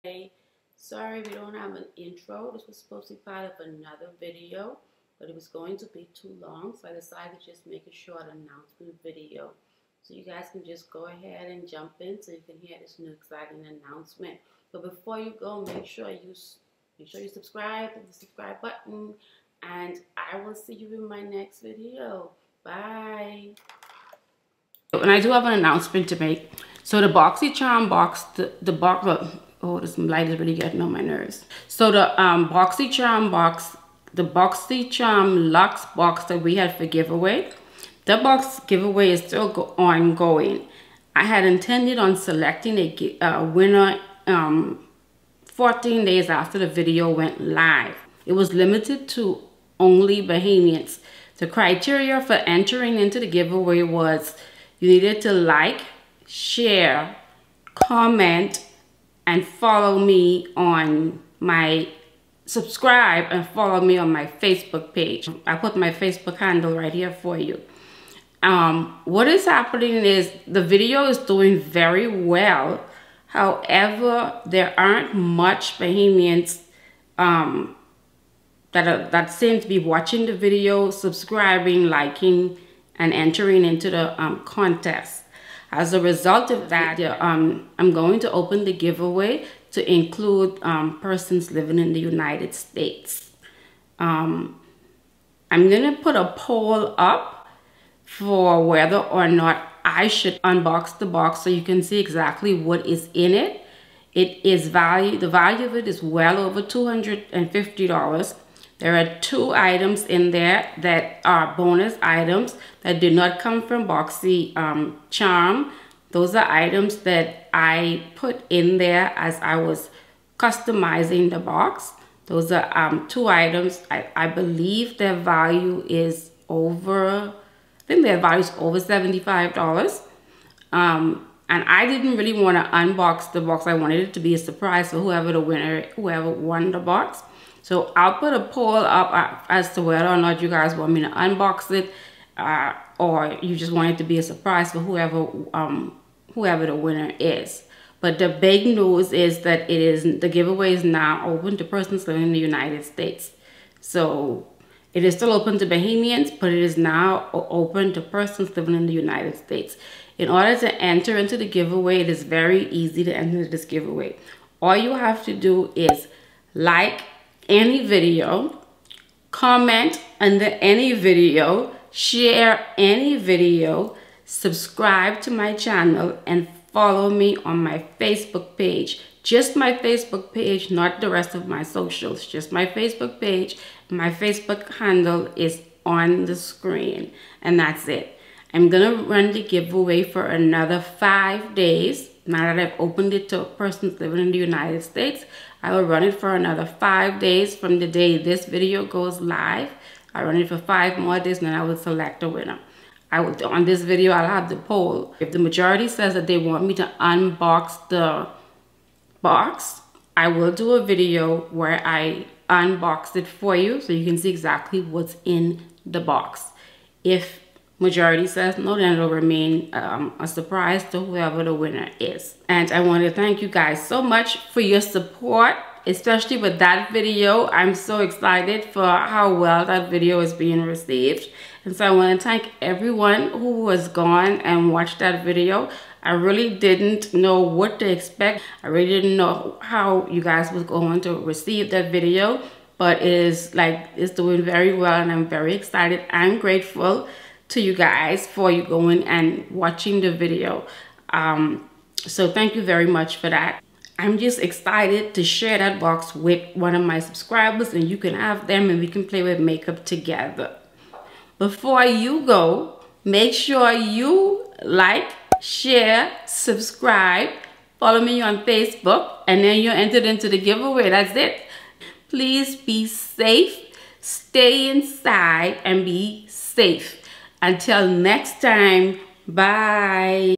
Sorry we don't have an intro. This was supposed to be part of another video, but it was going to be too long, so I decided to just make a short announcement video. So you guys can just go ahead and jump in so you can hear this new exciting announcement. But before you go, make sure you subscribe, hit the subscribe button, and I will see you in my next video. Bye. And I do have an announcement to make. So the Boxycharm box, the box, oh, this light is really getting on my nerves. So the Boxycharm box, the Boxycharm Luxe box that we had for giveaway, the box giveaway is still ongoing. I had intended on selecting a winner 14 days after the video went live. It was limited to only Bahamians. The criteria for entering into the giveaway was you needed to like, share, comment, and follow me on my subscribe and follow me on my Facebook page. I put my Facebook handle right here for you. What is happening is the video is doing very well. However, there aren't much Bahamians that seem to be watching the video, subscribing, liking, and entering into the contest. As a result of that, I'm going to open the giveaway to include persons living in the United States. I'm going to put a poll up for whether or not I should unbox the box so you can see exactly what is in it. The value of it is well over $250. There are 2 items in there that are bonus items that did not come from Boxycharm. Those are items that I put in there as I was customizing the box. Those are 2 items. I believe their value is over, I think their value is over $75. And I didn't really want to unbox the box. I wanted it to be a surprise for whoever won the box. So I'll put a poll up as to whether or not you guys want me to unbox it, or you just want it to be a surprise for whoever the winner is. But the big news is that the giveaway is now open to persons living in the United States. So it is still open to Bahamians, but it is now open to persons living in the United States. In order to enter into the giveaway, it is very easy to enter this giveaway. All you have to do is like any video, comment under any video, share any video, subscribe to my channel, and follow me on my Facebook page. Just my Facebook page, not the rest of my socials, just my Facebook page. My Facebook handle is on the screen, and that's it. I'm gonna run the giveaway for another 5 days. Now that I've opened it to persons living in the United States, I will run it for another 5 days from the day this video goes live. I run it for 5 more days, and then I will select a winner. On this video, I'll have the poll. If the majority says that they want me to unbox the box, I will do a video where I unbox it for you so you can see exactly what's in the box. If majority says no, then it'll remain a surprise to whoever the winner is. And I want to thank you guys so much for your support, especially with that video. I'm so excited for how well that video is being received. And so I want to thank everyone who has gone and watched that video. I really didn't know what to expect. I really didn't know how you guys was going to receive that video, but it's doing very well, and I'm very excited and grateful to you guys for you going and watching the video. So thank you very much for that. I'm just excited to share that box with one of my subscribers, and you can have them and we can play with makeup together. Before you go, make sure you like, share, subscribe, follow me on Facebook, and then you're entered into the giveaway. That's it. Please be safe, stay inside, and be safe. Until next time, bye.